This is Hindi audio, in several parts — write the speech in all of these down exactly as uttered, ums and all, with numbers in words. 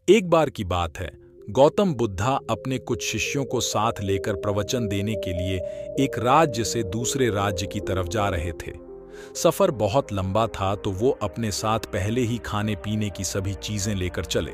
एक बार की बात है, गौतम बुद्धा अपने कुछ शिष्यों को साथ लेकर प्रवचन देने के लिए एक राज्य से दूसरे राज्य की तरफ जा रहे थे। सफर बहुत लंबा था तो वो अपने साथ पहले ही खाने पीने की सभी चीजें लेकर चले।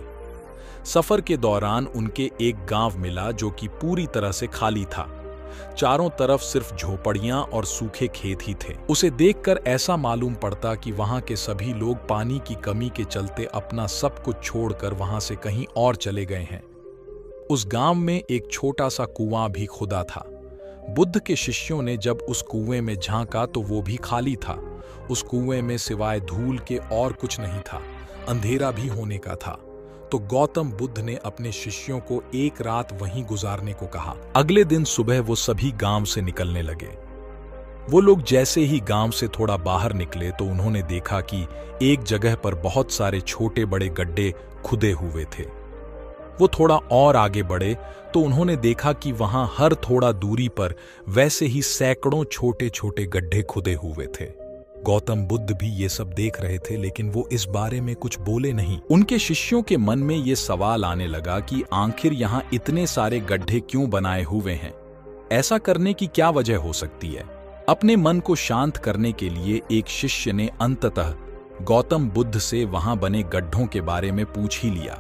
सफर के दौरान उनके एक गांव मिला जो कि पूरी तरह से खाली था। चारों तरफ सिर्फ झोपड़ियां और सूखे खेत ही थे। उसे देखकर ऐसा मालूम पड़ता कि वहां के सभी लोग पानी की कमी के चलते अपना सब कुछ छोड़कर वहां से कहीं और चले गए हैं। उस गांव में एक छोटा सा कुआं भी खुदा था। बुद्ध के शिष्यों ने जब उस कुएं में झांका तो वो भी खाली था। उस कुएं में सिवाय धूल के और कुछ नहीं था। अंधेरा भी होने का था। तो गौतम बुद्ध ने अपने शिष्यों को एक रात वहीं गुजारने को कहा। अगले दिन सुबह वो सभी गांव से निकलने लगे। वो लोग जैसे ही गांव से थोड़ा बाहर निकले तो उन्होंने देखा कि एक जगह पर बहुत सारे छोटे बड़े गड्ढे खुदे हुए थे। वो थोड़ा और आगे बढ़े तो उन्होंने देखा कि वहां हर थोड़ा दूरी पर वैसे ही सैकड़ों छोटे छोटे गड्ढे खुदे हुए थे। गौतम बुद्ध भी ये सब देख रहे थे, लेकिन वो इस बारे में कुछ बोले नहीं। उनके शिष्यों के मन में ये सवाल आने लगा कि आखिर यहाँ इतने सारे गड्ढे क्यों बनाए हुए हैं? ऐसा करने की क्या वजह हो सकती है? अपने मन को शांत करने के लिए एक शिष्य ने अंततः गौतम बुद्ध से वहां बने गड्ढों के बारे में पूछ ही लिया।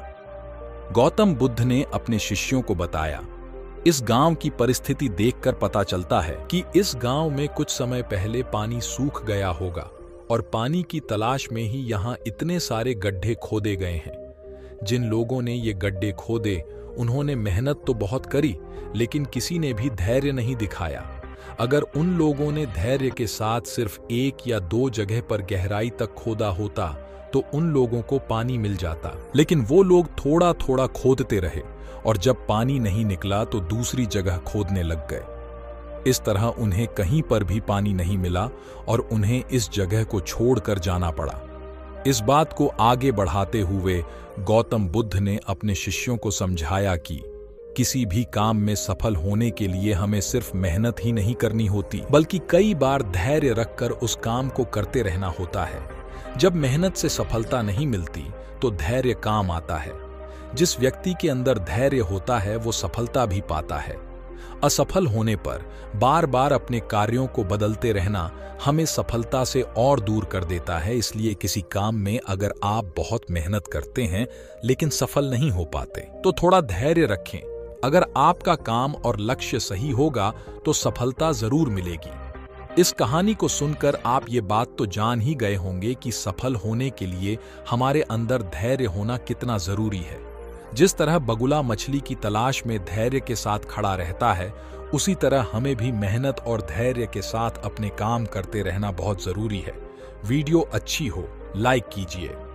गौतम बुद्ध ने अपने शिष्यों को बताया, इस गांव की परिस्थिति देखकर पता चलता है कि इस गांव में कुछ समय पहले पानी सूख गया होगा और पानी की तलाश में ही यहाँ इतने सारे गड्ढे खोदे गए हैं। जिन लोगों ने ये गड्ढे खोदे उन्होंने मेहनत तो बहुत करी, लेकिन किसी ने भी धैर्य नहीं दिखाया। अगर उन लोगों ने धैर्य के साथ सिर्फ एक या दो जगह पर गहराई तक खोदा होता तो उन लोगों को पानी मिल जाता, लेकिन वो लोग थोड़ा थोड़ा खोदते रहे और जब पानी नहीं निकला तो दूसरी जगह खोदने लग गए। इस तरह उन्हें कहीं पर भी पानी नहीं मिला और उन्हें इस जगह को छोड़कर जाना पड़ा। इस बात को आगे बढ़ाते हुए गौतम बुद्ध ने अपने शिष्यों को समझाया कि किसी भी काम में सफल होने के लिए हमें सिर्फ मेहनत ही नहीं करनी होती, बल्कि कई बार धैर्य रखकर उस काम को करते रहना होता है। जब मेहनत से सफलता नहीं मिलती तो धैर्य काम आता है। जिस व्यक्ति के अंदर धैर्य होता है वो सफलता भी पाता है। असफल होने पर बार बार अपने कार्यों को बदलते रहना हमें सफलता से और दूर कर देता है। इसलिए किसी काम में अगर आप बहुत मेहनत करते हैं लेकिन सफल नहीं हो पाते तो थोड़ा धैर्य रखें। अगर आपका काम और लक्ष्य सही होगा तो सफलता जरूर मिलेगी। इस कहानी को सुनकर आप ये बात तो जान ही गए होंगे कि सफल होने के लिए हमारे अंदर धैर्य होना कितना जरूरी है। जिस तरह बगुला मछली की तलाश में धैर्य के साथ खड़ा रहता है, उसी तरह हमें भी मेहनत और धैर्य के साथ अपने काम करते रहना बहुत जरूरी है। वीडियो अच्छी हो लाइक कीजिए।